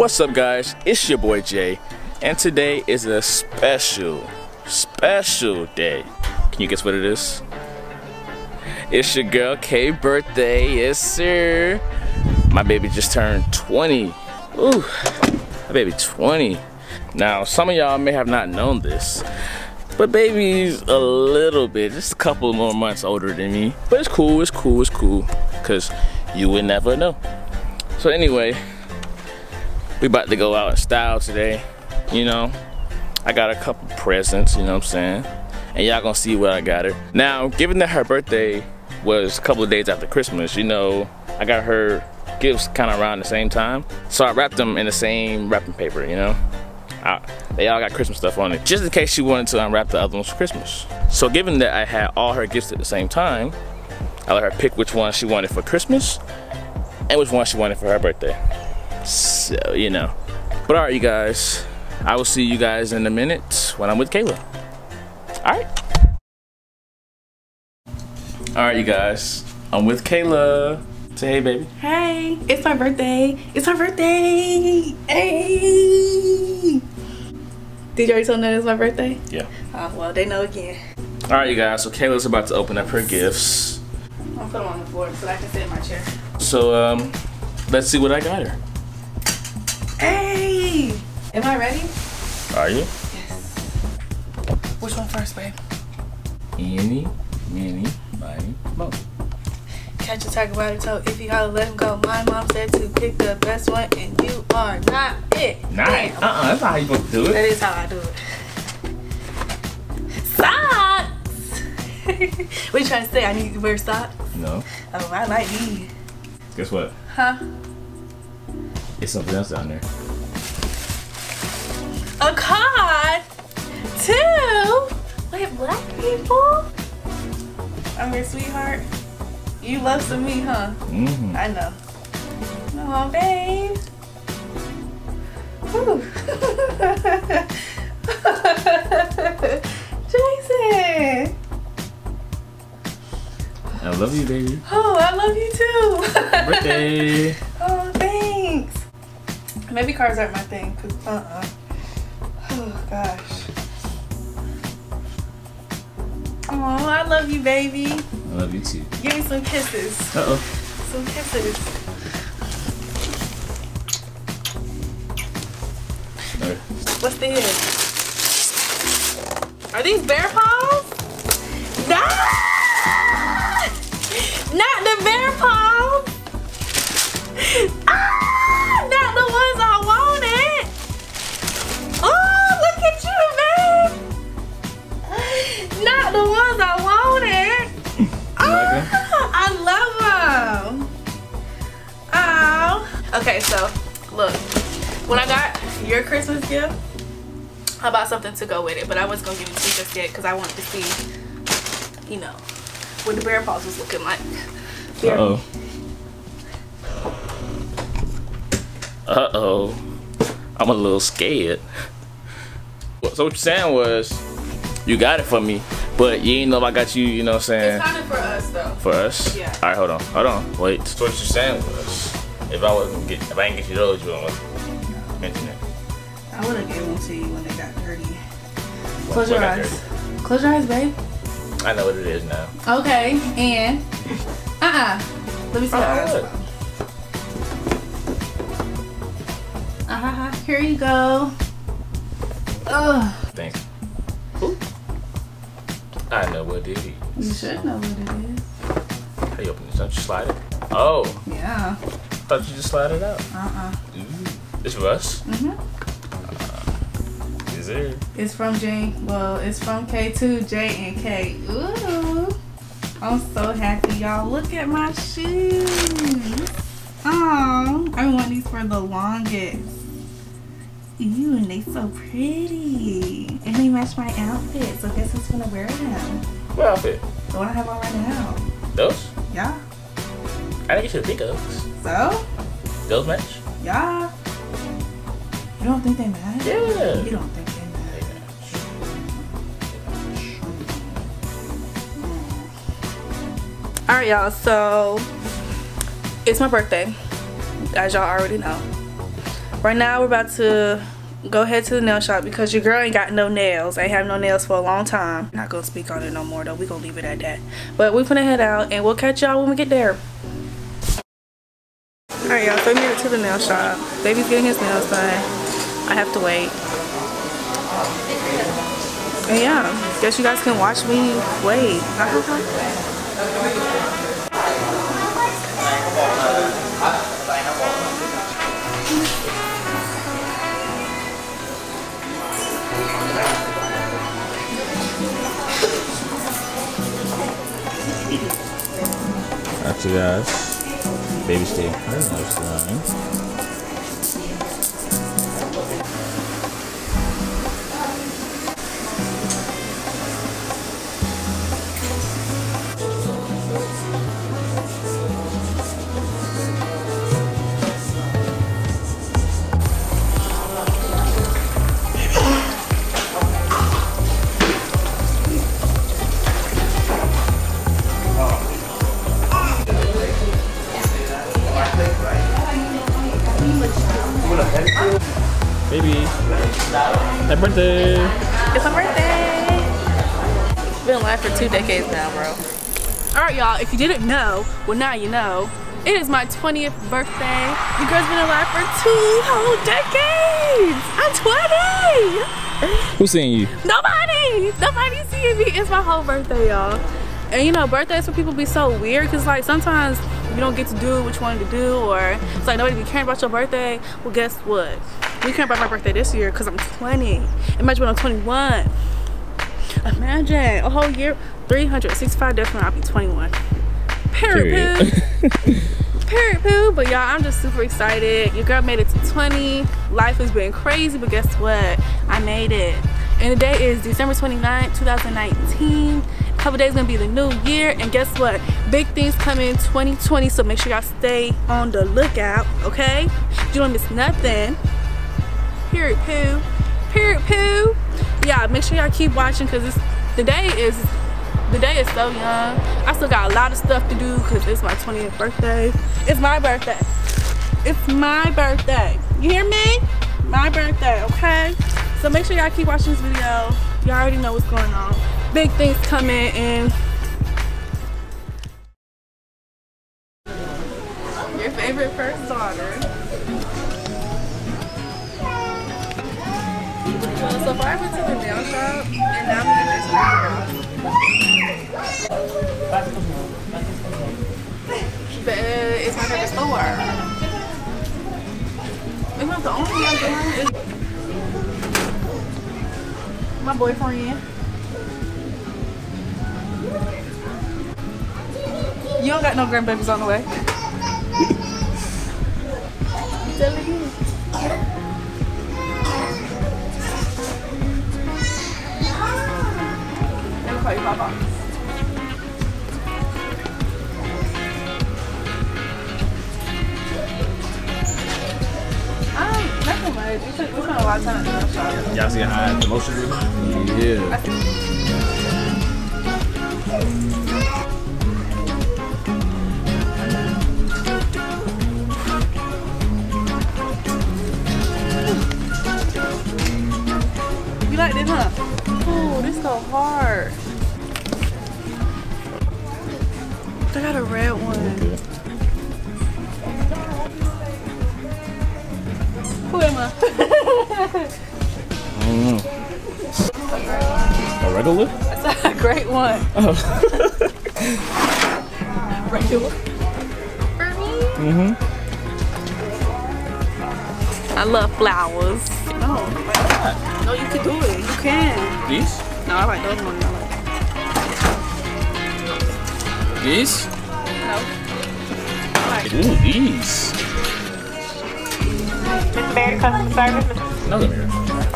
What's up, guys? It's your boy Jay, and today is a special day. Can you guess what it is? It's your girl Kayla'S birthday. Yes, sir. My baby just turned 20. Ooh, my baby 20. Now, some of y'all may have not known this, but baby's a little bit, just a couple more months older than me. But it's cool, because you would never know. So anyway, we about to go out in style today. You know, I got a couple presents, you know what I'm saying? And y'all gonna see what I got her. Now, given that her birthday was a couple of days after Christmas, you know, I got her gifts kind of around the same time. So I wrapped them in the same wrapping paper, you know? They all got Christmas stuff on it, just in case she wanted to unwrap the other ones for Christmas. So given that I had all her gifts at the same time, I let her pick which one she wanted for Christmas and which one she wanted for her birthday. So, you know. But alright, you guys, I will see you guys in a minute when I'm with Kayla. Alright? Alright, you guys, I'm with Kayla. Say hey, baby. Hey, it's my birthday. It's my birthday. Hey. Did you already tell them that it's my birthday? Yeah. Oh, well, they know again. Alright, you guys, so Kayla's about to open up her gifts. I'll put them on the floor so I can sit in my chair. So, let's see what I got her. Hey! Am I ready? Are you? Yes. Which one first, babe? Eeny, meeny, miny, mo. Catch a tiger by the toe. If you holler, let him go. My mom said to pick the best one, and you are not it. Not it. That's not how you supposed to do it. That is how I do it. Socks! What you trying to say? I need to wear socks? No. Oh, I like these. Guess what? Huh? It's something else down there. A card? Two? With black people? I'm your sweetheart. You love some me, huh? Mm-hmm. I know. Oh, babe. Jason. I love you, baby. Oh, I love you too. Birthday. Oh, thanks. Maybe cards aren't my thing, cause oh gosh. Oh, I love you, baby. I love you too. Give me some kisses. Uh-oh. Some kisses. Alright. What's this? Are these bear paws? No! Not the bear paws! Ah! Not the ones I wanted! Oh, look at you, babe! Not the ones I wanted! I love them! Oh. Okay, so, look. When I got your Christmas gift, I bought something to go with it, but I wasn't gonna give it to you just yet because I wanted to see, you know, what the bear paws was looking like. Uh-oh. Uh-oh. I'm a little scared. So what you're saying was, you got it for me, but you ain't know if I got you, you know what I'm saying? It's kind of for us, though. For us? Yeah. Alright, hold on. Wait. So what you're saying was, if I didn't get you those, you wouldn't mention it. I would have given them to you when they got dirty. Well, Close your eyes. Close your eyes, babe. I know what it is now. Okay, and let me see your eyes. Here you go. Ugh. Thanks. Ooh. I know what it is. You should know what it is. How you open this? Don't you slide it? Oh. Yeah. I thought you just slide it out. Ooh. It's for us? Mm-hmm. Is it? It's from Jay. Well, it's from K to J and K. Ooh. I'm so happy, y'all. Look at my shoes. Oh, I've been wanting these for the longest. Ew, and they so pretty. And they match my outfit, so guess who's gonna wear them? What outfit? The one I have on right now. Those? Yeah. I didn't get you to pick those. So? Those match? Yeah. You don't think they match? Yeah. You don't think they match? Alright, y'all, so it's my birthday, as y'all already know. Right now we're about to go head to the nail shop because your girl ain't got no nails. I ain't have no nails for a long time. Not gonna speak on it no more though. We gonna leave it at that. But we finna head out and we'll catch y'all when we get there. Alright y'all, so we made it to the nail shop. Baby's getting his nails done. I have to wait. And yeah, guess you guys can watch me wait. Alright, you guys. Baby stay her nose line. Baby, happy birthday! It's my birthday! Been alive for 2 decades now, bro. Alright y'all, if you didn't know, well now you know. It is my 20th birthday. You girls been alive for 2 whole decades! I'm 20! Who's seeing you? Nobody! Nobody's seeing me. It's my whole birthday, y'all. And you know, birthdays for people be so weird because like sometimes you don't get to do what you wanted to do, or it's like nobody be caring about your birthday. Well, guess what? We care about my birthday this year because I'm 20. Imagine when I'm 21. Imagine a whole year, 365 days when I'll be 21. Period. Period poo. But y'all, I'm just super excited. Your girl made it to 20. Life has been crazy, but guess what? I made it. And the day is December 29th, 2019. A couple days gonna be the new year, and guess what? Big things coming in 2020, so make sure y'all stay on the lookout, okay? You don't miss nothing. Period poo. Period poo. Yeah, make sure y'all keep watching because the day is so young. I still got a lot of stuff to do because it's my 20th birthday. It's my birthday. It's my birthday. You hear me? My birthday, okay? So make sure y'all keep watching this video. Y'all already know what's going on. Big things coming in. Your favorite first daughter. So far I went to the nail shop and now I'm getting this but it's my favorite store. It's not the only thing I'm doing. It's my boyfriend. You don't got no grandbabies on the way. I'm telling you. Let me call you Papa. Nothing much. We spent a lot of time at the shop. Y'all see how the motion is? Yeah. You like this, huh? Ooh, this so hard. I got a red one. Okay. Who am I? I don't know. A regular? That's a great one. Oh. Regular. For me? Mm-hmm. I love flowers. No, no, you can do it. You can. These? No, I like those ones. These? No. I like Ooh, these. Mr. Baird, customer service. No, come here.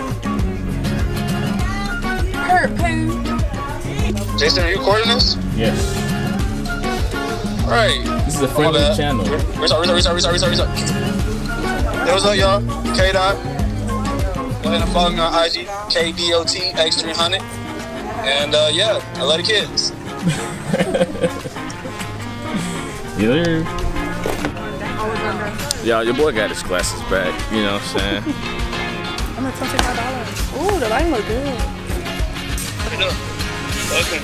Hurt poo. Jason, are you recording this? Yes. Alright. This is a friendly channel. Restart. Hey, what's up, y'all? Kayla'S. Go ahead and follow me on IG, KDOTX300. And yeah, I love the kids. You there? Y'all, your boy got his glasses back. You know what I'm saying? I'm at $25. Ooh, the lighting look good. Okay.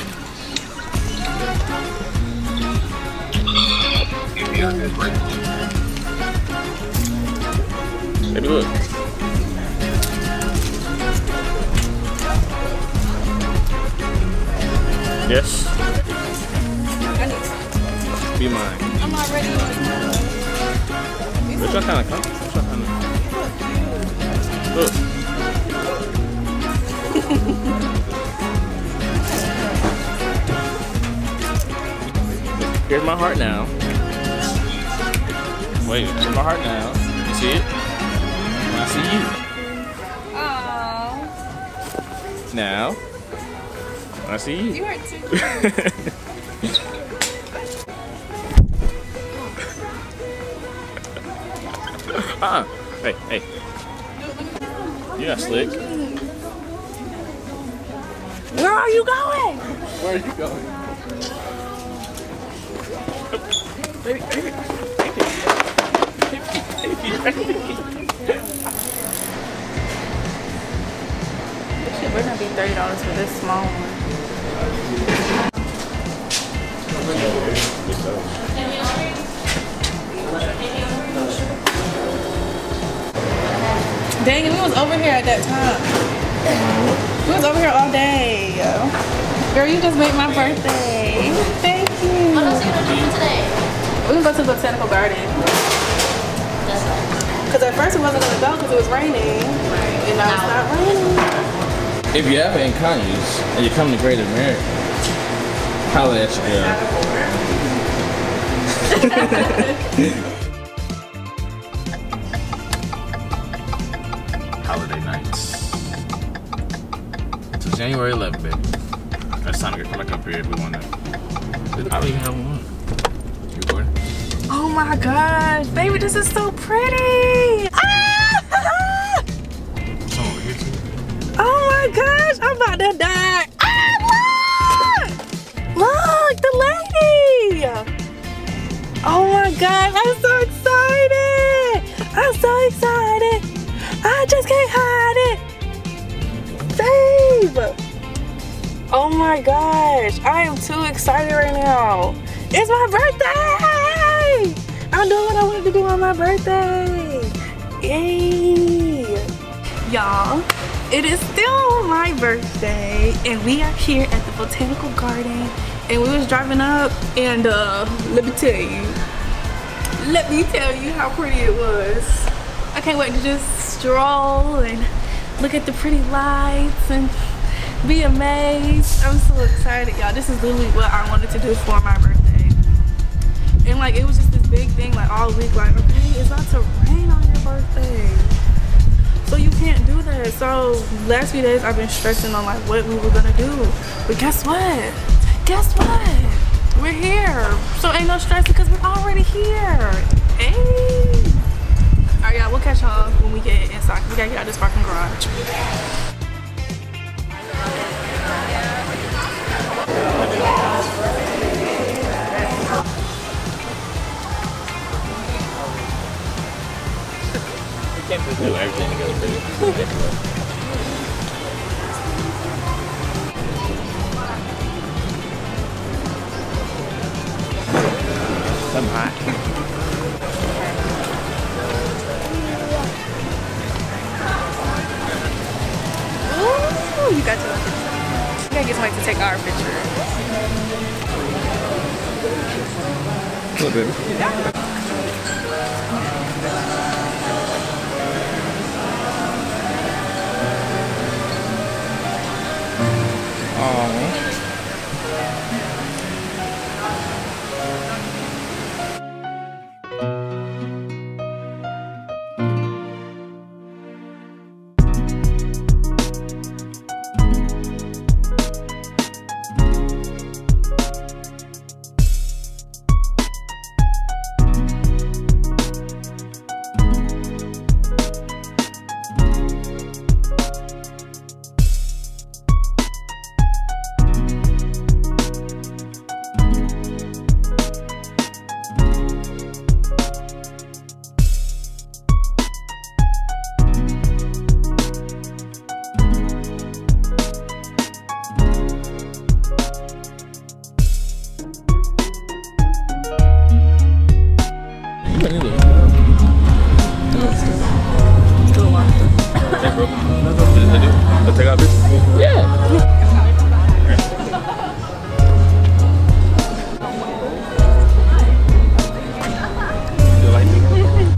Baby, look. Yes. I need some. Be mine. I'm not ready. Which one kind of color? Which one kind of? Look. Here's my heart now. Wait, here's my heart now. You see it? And I see you. Aww. Now, I see you. You are too Hey, hey. You got slick. Where are you going? Where are you going? Baby, baby. This shit better not be $30 for this small one. Dang it, we was over here at that time. We was over here all day. Girl, you just made my birthday. Thank you. What else are you gonna do today? We're gonna go to the botanical garden. That's right. Because at first we wasn't gonna go because it was raining. And now it's not raining. If you ever in Kayla'S and you come to Great America, holla at your girl. Holiday nights. Till January 11th, baby. That's time to come back up here if we want to. I don't even have one. You recording? Oh my gosh, baby, this is so pretty. Ah! Some over here too. Oh my gosh, I'm about to die. Ah, look! Look, the lady. Oh my gosh, I'm so excited. I'm so excited. I just can't hide it. Babe. Oh my gosh, I am too excited right now. It's my birthday. I'm doing what I wanted to do on my birthday. Yay. Y'all, it is still my birthday and we are here at the botanical garden and we was driving up and let me tell you how pretty it was. I can't wait to just stroll and look at the pretty lights and be amazed. I'm so excited, y'all. This is literally what I wanted to do for my birthday. And like, it was just this big thing like all week, like, okay, it's about to rain on your birthday. So you can't do that. So last few days I've been stressing on like what we were gonna do. But guess what? Guess what? We're here. So ain't no stress because we're already here. Hey. Alright, y'all, we'll catch y'all when we get inside. We gotta get out of this parking garage. We can't just do everything together, baby. I'm hot. Ooh, you got to look at this. You gotta get somebody to take our picture. Look, baby. Still locked. Hey, bro. Let's take out this? Yeah. You like it?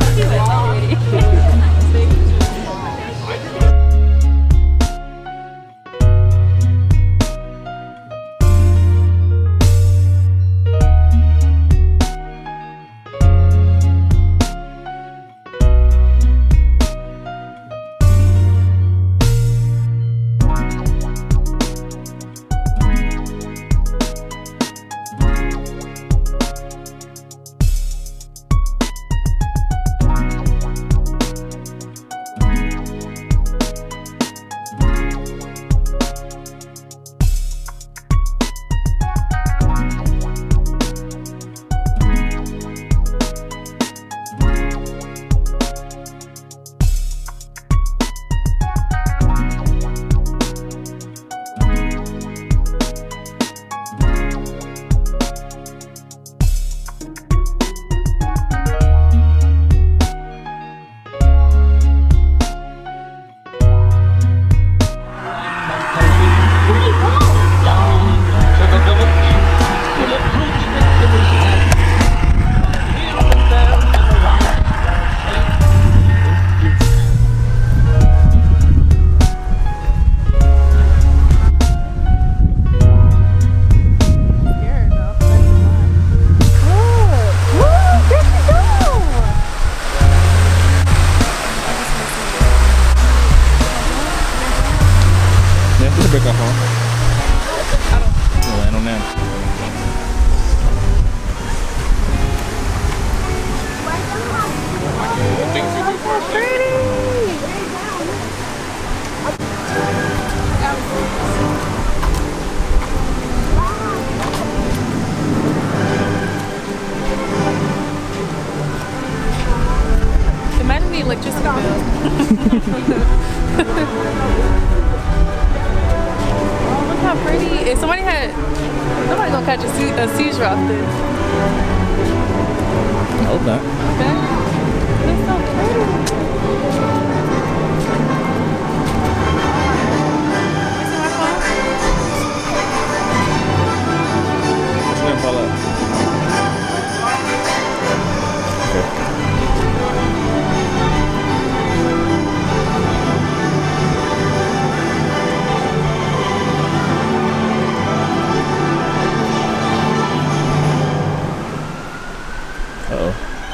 Imagine the electricity bill. Oh, look how pretty. If somebody gonna catch a seizure off this. I hope not. Okay. It's so pretty. It's gonna fall out. Okay. Uh-oh.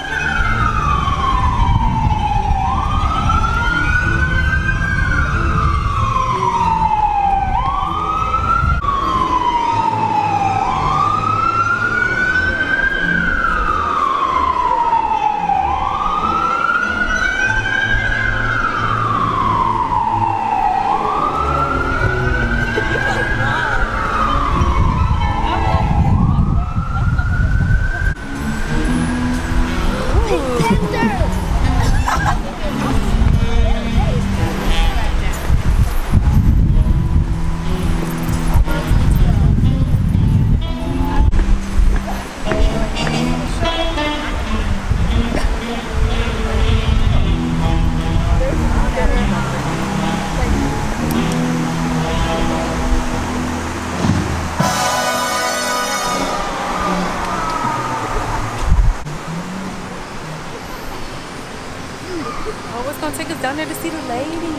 Oh, it's gonna take us down there to see the lady.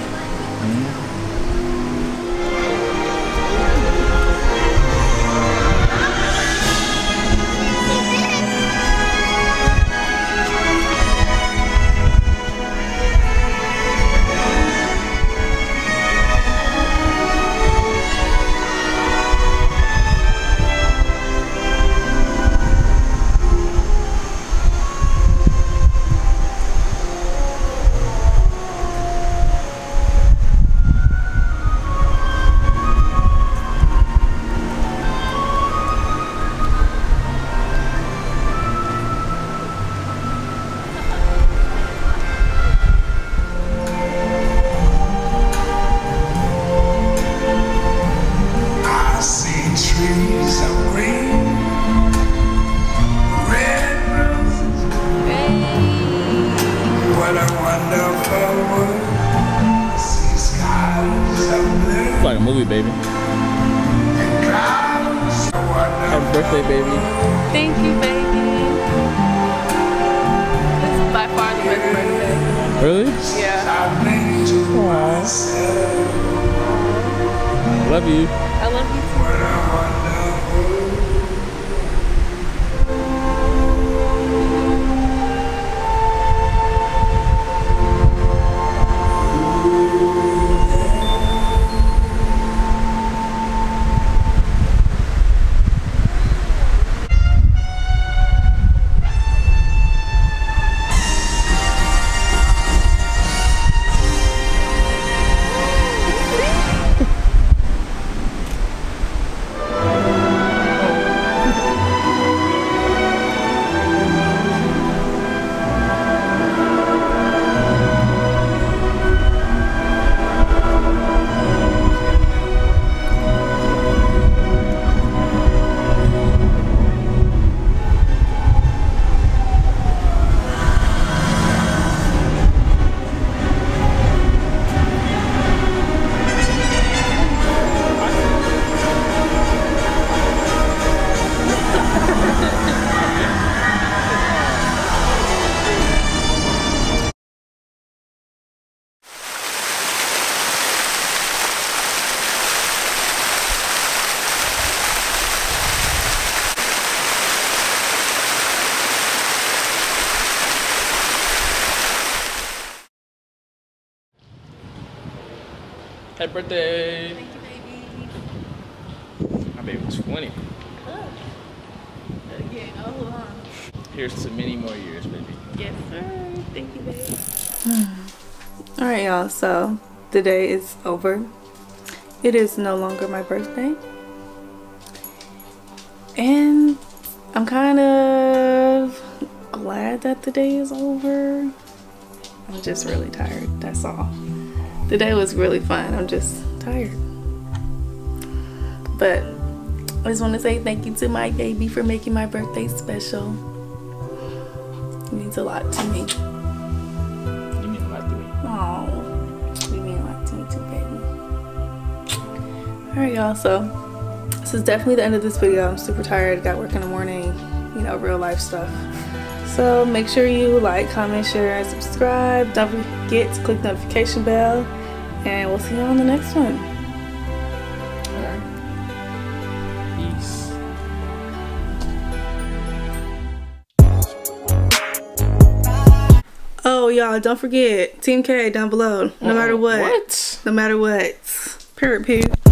It's like a movie, baby. Happy birthday, baby. Thank you, baby. This is by far the best birthday. Really? Yeah. Aww. Love you. I love you too. Happy birthday. Thank you, baby. My baby was 20. Again, oh, Here's to many more years, baby. yes, sir. Thank you, baby. All right, y'all, so the day is over. It is no longer my birthday, and I'm kind of glad that the day is over. I'm just really tired, that's all. The day was really fun, I'm just tired. But I just want to say thank you to my baby for making my birthday special. It means a lot to me. You mean a lot to me. Oh, you mean a lot to me too, baby. Alright, y'all, so this is definitely the end of this video. I'm super tired, got work in the morning, you know, real life stuff. So make sure you like, comment, share, and subscribe. Don't forget to click the notification bell, and we'll see you on the next one. Alright. Peace. Oh, y'all, don't forget Team K down below. No matter what. What? No matter what. Period.